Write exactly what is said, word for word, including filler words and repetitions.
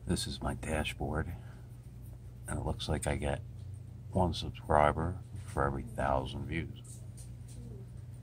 This is my dashboard, and it looks like I get one subscriber for every thousand views.